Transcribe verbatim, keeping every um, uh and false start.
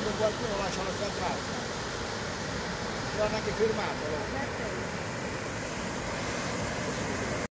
qualcuno lascia la sua traccia. Ce l'hanno anche firmato.